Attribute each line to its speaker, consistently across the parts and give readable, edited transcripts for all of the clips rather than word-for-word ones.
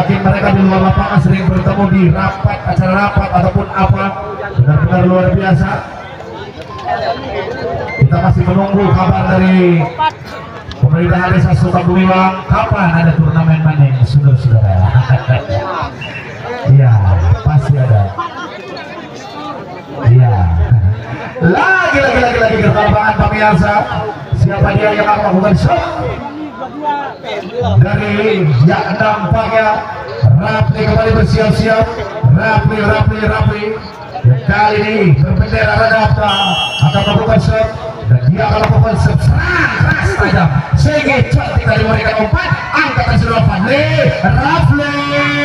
Speaker 1: yakin mereka di luar lapangan sering bertemu di rapat, acara rapat ataupun apa, benar-benar luar biasa. Kita masih menunggu kabar dari pemerintah desa Sukabumi Bang, kapan ada turnamen maning, saudara-saudara. Iya, pasti ada. Iya. Lagi keterbangan pemirsa. Siapa dia yang akan melakukan shot? Dari yang nampaknya Rapli kembali bersiap-siap. Rapli. Kali ini berbendera Radapta akan melakukan shot dan dia akan melakukan shot keras tajam sehingga cantik dari mereka umpan angkatan sudah Fadli Rapli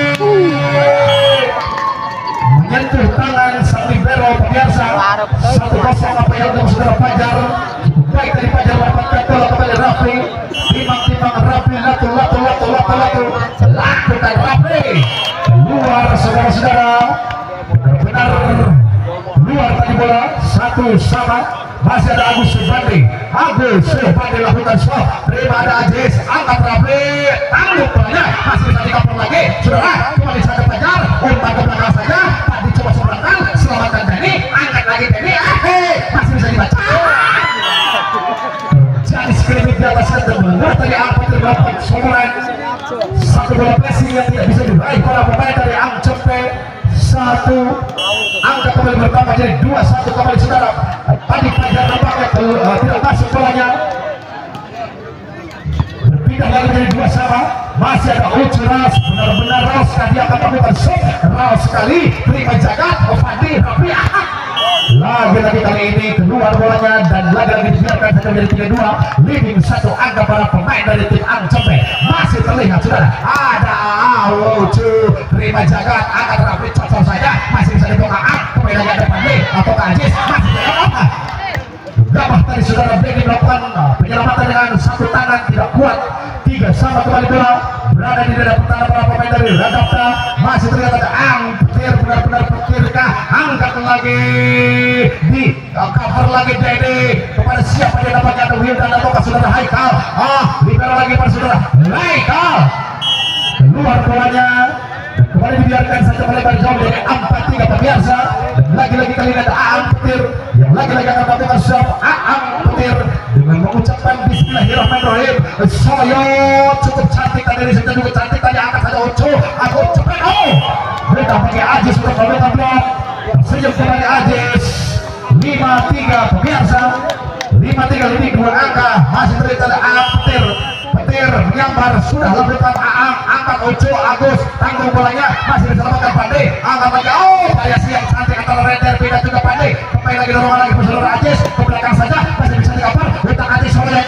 Speaker 1: menyentuh tangan sang libero pemirsa. 1-0 apa yang untuk saudara Fajar. Cukup baik dari Fajar mendapatkan bola kembali Rapli. Timbang Rapli lakukan Rapli keluar saudara-saudara. Benar-benar luar tadi bola. 1-1. Masih ada Agus Subandi lakukan shot. Terima ada Ajis, angkat Rapli, tangguh bolanya, masih bisa dikapur lagi. Saudara, kembali saja Fajar, umpan ke belakang saja. Tadi coba seberangkan, selamatkan Denny, angkat lagi Denny, masih bisa dibaca. Jadi skripit di atas ketemuan tadi apa terdapat somoran. Satu bola pressing yang tidak bisa diraih para pemain dari Ang Cepe. 1 angka kembali bertambah jadi 2-1 kembali saudara. Tadi Fajar nampaknya tidak masuk bolanya. Berpindah lagi jadi 2-1. Masih ada Ucu Ras, benar-benar Ras tadi akan melakukan shot. Ras sekali, terima jagat, Fadli Rapli. Lagi-lagi kali ini keluar bolanya dan lagi-lagi dibiarkan saja menjadi 3-2. Leading 1 angka para pemain dari tim Ang Cepe. Masih terlihat saudara, ada Ucu, terima jagat, angkat Rapli, cocok saja, masih bisa dibuka. Pemain lagi ada Fadli atau Ajis, masih tidak gabah tadi saudara Benny melakukan penyelamatan dengan 1 tangan tidak kuat. 3-1 kembali bola berada di dada pertahanan para pemain dari Radapta. Masih terlihat ada Ang petir, benar-benar petirkah, angkat lagi di cover lagi Denny kepada siapa dia dapatnya ada Wildan atau saudara Haikal. Libero lagi pada saudara Haikal, keluar bolanya dan kembali dibiarkan saja melebar jauh dari 4-3 pemirsa. Dan lagi-lagi kali ini ada Ang petir yang lagi-lagi akan melakukan shot. Ang petir dengan mengucapkan Bismillahirrahmanirrahim. Soyot cukup cantik tadi dari sana juga cantik tadi, angkat saja Ucu. Aku cepet mereka pakai Ajis untuk melakukan blok. Senyum kembali Ajis. 5-3 pemirsa. 5-3 lebih 2 angka. Masih terlihat ada Ang petir menyambar sudah lakukan Aang, angkat Ucu, Agus tanggung bolanya, masih diselamatkan Pandey, angkat lagi, daya siang cantik antara Render pindah juga Pandey, kembali lagi dorongan lagi bersama Ajis ke belakang saja, masih bisa dikapar, letak Ajis oleh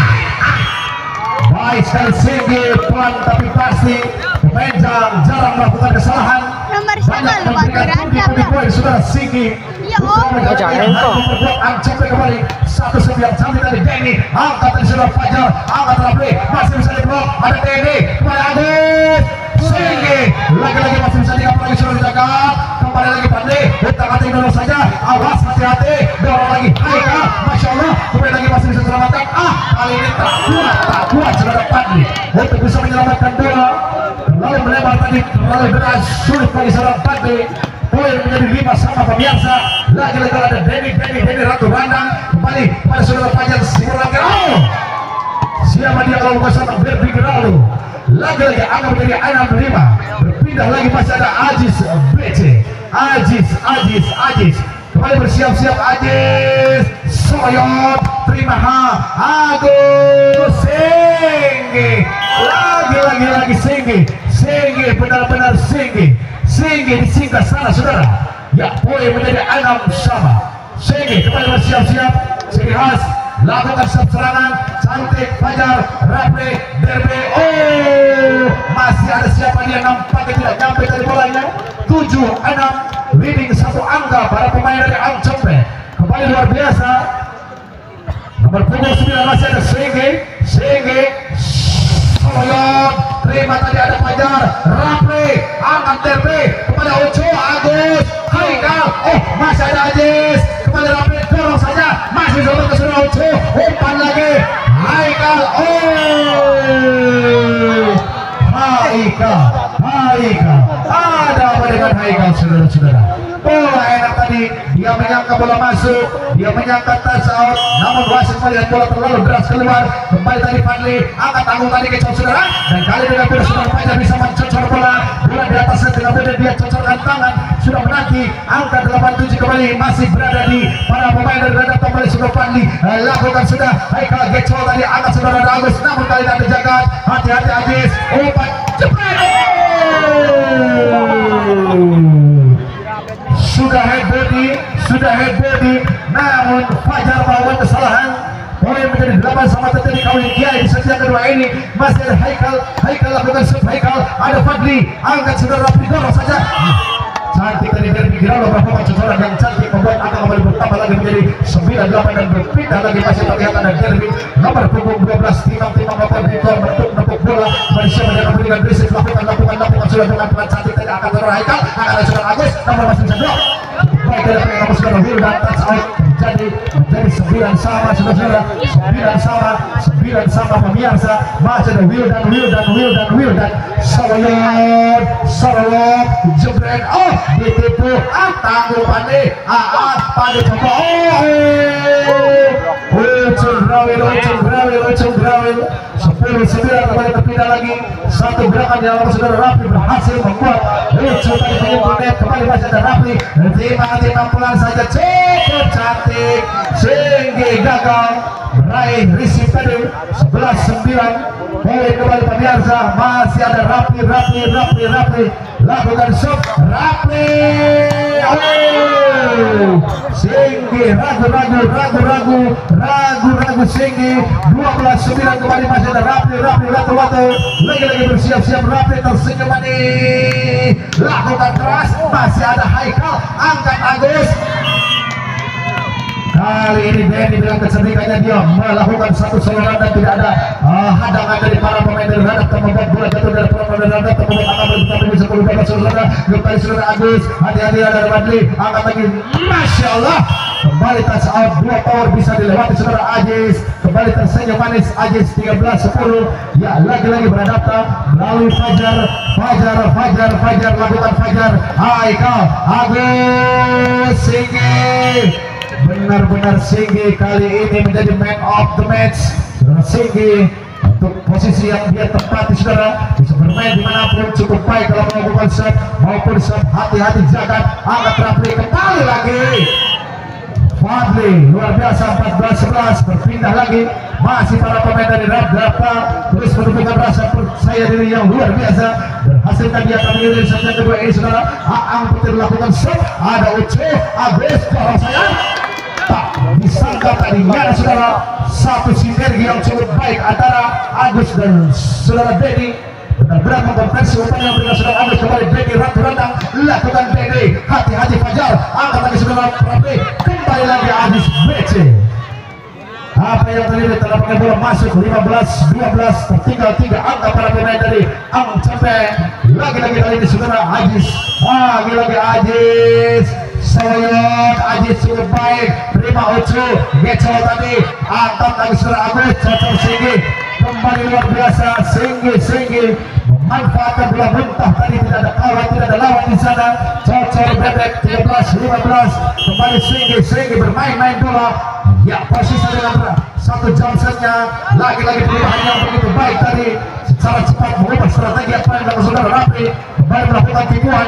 Speaker 1: baik sekali Singgi, pelan tapi pasti pemain jarang melakukan kesalahan. Banyak memberikan pundi-pundi sudah Singgi.
Speaker 2: Jangan kok
Speaker 1: Ang Cepe kembali 1-9 cantik dari Denny, angkat dari sudah Fajar, angkat Rapli, masih bisa diblok, ada Denny kembali Agus Singgi, lagi-lagi masih bisa dikapur lagi sudah dijaga, kembali lagi Pandey, letak hati dulu saja, awas hati-hati, dorong lagi Haikal, Masya Allah, kembali lagi masih bisa diselamatkan. Kali ini tak kuat saudara Pandey untuk bisa menyelamatkan bola, terlalu melebar tadi, terlalu berat, sulit bagi saudara Pandey. Poin menjadi 5 sama pemirsa. Lagi-lagi ada Denny Ratu Randang kembali pada saudara Fajar Simulangkir. Siapa dia kalau bukan sama Berbi Geraldo. Lagi-lagi akan menjadi 6-5. Berpindah lagi masih ada Ajis BC. Ajis kembali bersiap-siap Ajis. Soyot terima Agus Singgi. Lagi Singgi benar-benar Singgi disingkat sana saudara. Ya, poin menjadi 6 sama. Singgi kembali bersiap-siap. Singgi khas lakukan serangan cantik Fajar Rapli Derby. Masih ada siapa dia, nampaknya tidak nyampe dari bolanya. 7-6 leading 1 angka para pemain dari Ang Cepe. Kembali luar biasa. Nomor punggung 9 masih ada Singgi. Soyot terima tadi ada Fajar Rapli, angkat Derby kepada Ucu, Agus Haikal, masih ada Ajis kepada Rapli, dorong saja, masih sama ke saudara Ucu, umpan lagi Haikal, Haikal. Ada apa dengan Haikal, saudara-saudara? Bola enak tadi, dia menyangka bola masuk, dia menyangka touch out, namun wasit melihat bola terlalu deras keluar. Kembali tadi Fadli, angkat tanggung tadi ke saudara, dan kali ini hampir Saudara Fajar bisa mencocor bola di atasnya dengan mudah dia cocorkan tangan. Sudah menanti angka 87 kembali masih berada di para pemain dari radar kembali Saudara Fadli lakukan sudah Haikal gecol tadi angkat Saudara Agus, namun kali ini ada jagat, hati-hati Ajis, umpan jepret. Sudah head body, namun Fajar melakukan kesalahan. Poin menjadi 8 sama terjadi kawin Kiai di sesi yang kedua ini. Masih ada Haikal lakukan shoot Haikal, ada Fadli, angkat Saudara Rafi dorong saja. Cantik dari Derby Giraldo, berapa cocoran yang cantik membuat angka kembali bertambah lagi menjadi 9-8 dan berpindah lagi. Masih terlihat ada Derby nomor punggung 12 timang-timang motor Bikor menepuk bola. Malaysia menjaga berikan berisik lakukan sudah dengan cantik tadi angkat Saudara Haikal, angkat Saudara Agus, nomor masih bisa blok. Baik dari pengen nomor Saudara Will dan touch out menjadi 9 sama saudara-saudara, 9 sama pemirsa. Masih ada Will dan Sorolog jebret, oh ditipu, tangguh Pade coba, Ucun Grawil 10-9 kembali terpindah lagi. Satu gerakan yang Saudara Rafi berhasil membuat Ucun tadi menyentuh net, kembali masih ada Rafi, timang pelan saja cukup cantik sehingga gagal meraih receive tadi 11-9. Poin kembali pemirsa, masih ada Rafi lakukan shot Rafi, Singgi ragu Singgi 12-9 kembali masih ada Rafi lagi bersiap-siap Rafi tersenyum manis, lakukan keras, masih ada Haikal, angkat Agus. Kali ini Benny dengan kecerdikannya dia melakukan satu serangan dan tidak ada hadangan dari para pemain dari radar, membuat bola jatuh dari para pemain dari radar, membuat angka bertambah di 10-12 saudara. Kembali Saudara Agus, hati-hati ada Fadli, angkat lagi, Masya Allah, kembali touch out, 2 power bisa dilewati Saudara Ajis, kembali tersenyum manis Ajis 13-10. Ya lagi-lagi beradaptasi melalui Fajar lakukan Fajar, Haikal, Agus, Singgi. Benar-benar Singgi kali ini menjadi man of the match. Saudara Singgi untuk posisi yang dia tempati saudara, bisa bermain dimanapun cukup baik kalau melakukan shot maupun shot. Hati-hati jagat, angkat Rafli kembali lagi Fadli, luar biasa 14-11 berpindah lagi. Masih para pemain dari Rabda terus menunjukkan rasa percaya diri yang luar biasa. Berhasilkan dia kali ini sesi kedua ini saudara. Aang Petir melakukan shot, ada Uce Agus dorong sayang, tak disangka tadinya saudara. Satu sinergi yang cukup baik antara Agus dan Saudara Dedi. Benar-benar mengkonversi umpan yang berikan Saudara Agus kembali. Dedi ratu rendang, lakukan Dedi, hati-hati Fajar, angkat lagi Saudara Prabe, kembali lagi Agus BC. Apa yang terjadi telah pakai bola masuk 15-12, tertinggal 3 angka para pemain dari Ang Cepeng. Lagi-lagi kali ini Saudara Ajis, lagi-lagi Ajis Soyot, Ajis cukup baik, terima Ucu, Gecol tadi, angkat lagi Saudara Agus, cocok Singgi, kembali luar biasa Singgi memanfaatkan bola muntah tadi, tidak ada kawan, tidak ada lawan di sana, cocok bebek 13-15, kembali Singgi bermain-main bola. Ya posisi dengan satu Johnsonnya, lagi-lagi perubahan yang begitu baik tadi, secara cepat mengubah strategi apa yang dilakukan Saudara Rafi, kembali melakukan tipuan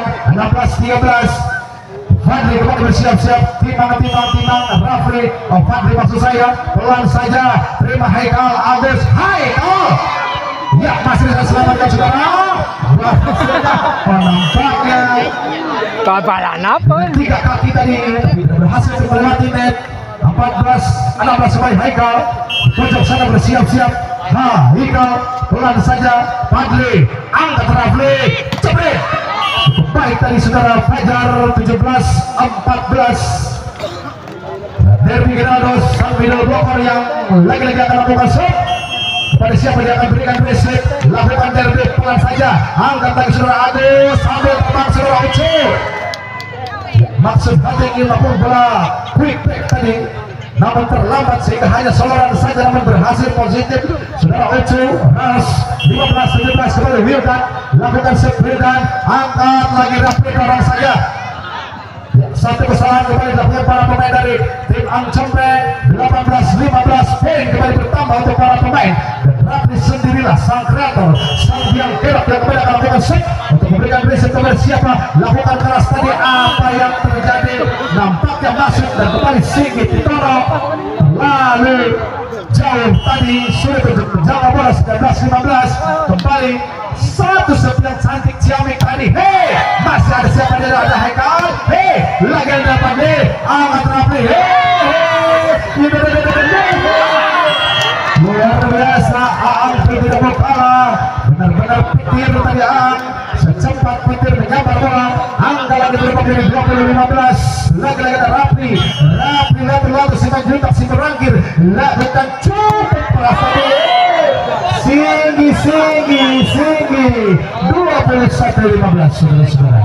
Speaker 1: 16-13. Fadli kembali bersiap-siap, timang Rafli, Fadli maksud saya, pelan saja, terima Haikal, Agus, Haikal, ya masih bisa selamatkan saudara. Nampaknya
Speaker 2: kapalan apa?
Speaker 1: 3 kaki tadi tidak berhasil melewati net. 16 sebagai Haikal, pojok sana bersiap-siap, Haikal, pelan saja, Fadli, angkat Rafli, cepet. Baik tadi saudara Fajar 17-14. Derby Giraldo sang middle blocker yang lagi-lagi akan melakukan shot. Kepada siapa yang akan berikan reset, lakukan Derby, pelan saja, angkat lagi saudara Agus, sambil terbang saudara Ucu. Maksud hati ingin melakukan bola quick break tadi, namun terlambat sehingga hanya soloran saja namun berhasil positif. Saudara Ucu Ras 15-17 kembali Wildan lakukan set Wildan, angkat lagi Rapi orang saja. Satu kesalahan kembali dilakukan para pemain dari tim Angcempe. 18-15 poin kembali bertambah untuk para pemain, dan Rapi sendirilah sang kreator, sang biang kerok yang kembali akan melakukan set untuk memberikan riset kepada siapa lakukan keras tadi. Apa yang terjadi? Nampaknya masuk dan kembali Singgit Titoro lalu jauh tadi sulit untuk menjaga bola. 19-15 kembali satu set yang cantik Ciamik tadi. Hei, masih ada siapa dia? Ada Haikal. Hei, lagi ada Pandey, amat Rapi. Luar biasa, Aang tidak mau kalah. Benar-benar petir tadi Aang, secepat petir menyambar bola. Angka lagi berubah dari 20-15. Lagi-lagi ada Rapi lalu si berangkir lakukan cukup keras tadi. Singgi 21-15 saudara-saudara,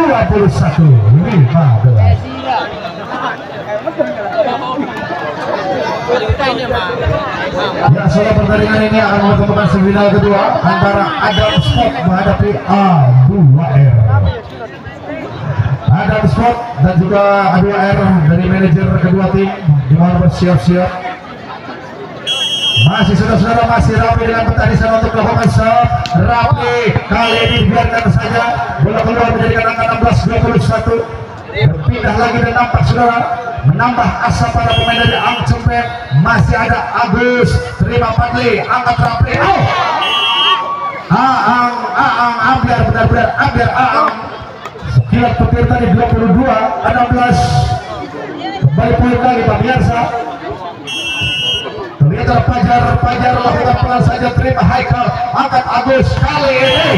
Speaker 1: 21-15. Ya, soal pertandingan ini akan menemukan semifinal kedua antara Adam Sport menghadapi A2R. Adam Sport dan juga A2R dari manajer kedua tim dimana bersiap-siap. Masih saudara-saudara, masih Rapi dengan petanisan untuk melakukan serve. Rapi kali ini biarkan saja bola keluar menjadikan angka 16-21. Berpindah lagi dan nampak saudara menambah asa para pemain dari Angcempe. Masih ada Agus, terima Padli, angkat Rapi. Aang ambil benar-benar ambil Aang. Sekilat petir tadi 22-16. Kembali poin lagi Pak Biarsa. Terlihat Pajar lakukan pelan saja, terima Haikal, angkat Agus kali ini.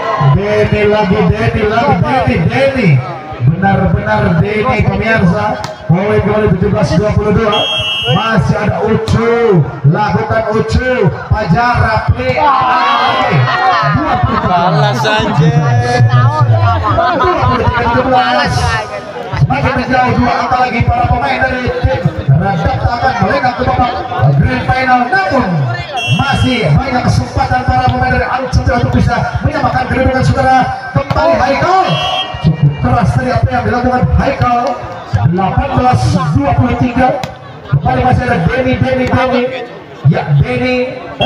Speaker 1: Denny benar-benar Denny pemirsa. Poin kembali 17-22. Masih ada Ucu, lakukan Ucu, Pajar Rapi lagi 23-17. Semakin menjauh dua angka lagi para pemain dari tim Radap akan melenggang ke babak grand final, namun masih banyak kesempatan para pemain dari Angcempe untuk bisa menyamakan kedudukan saudara. Kembali Haikal, cukup keras tadi apa yang dilakukan Haikal. 18-23 kembali masih ada Denny. Ya Denny,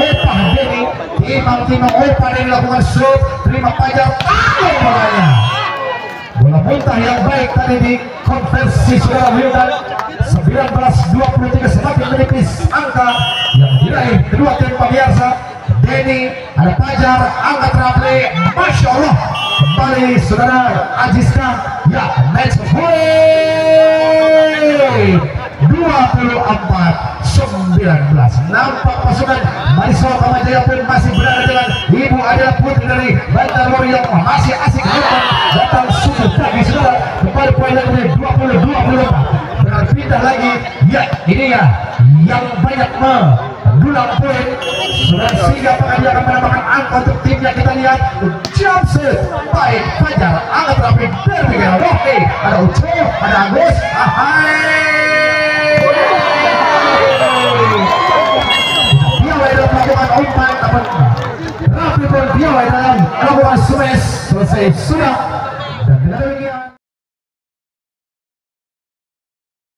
Speaker 1: timang Opa Denny lakukan shoot, terima Pajar, tahu bolanya. Bola muntah yang baik tadi di konversi saudara Wildan. 19-23 semakin menipis angka yang diraih kedua tim pemirsa. Denny, ada Pajar, angkat Rapi, Masya Allah. Kembali saudara Aziska, ya match point 24-19. Nampak pasukan Marisol Kamajaya pun masih berada dengan Ibu adalah putri dari Bantar Warrior, masih asik datang suku tadi saudara. Kembali poin lagi 20-24. Berpindah lagi, ya ini ya yang banyak mendulang poin sudah, sehingga apakah dia akan menambahkan angka untuk timnya. Kita lihat jump set baik Pajar, angkat Rapi dari Oke, ada Ucu, ada Agus, Piawai dalam melakukan umpan, namun Rapi pun Piawai dalam melakukan smash. Selesai sudah, dan tidak demikian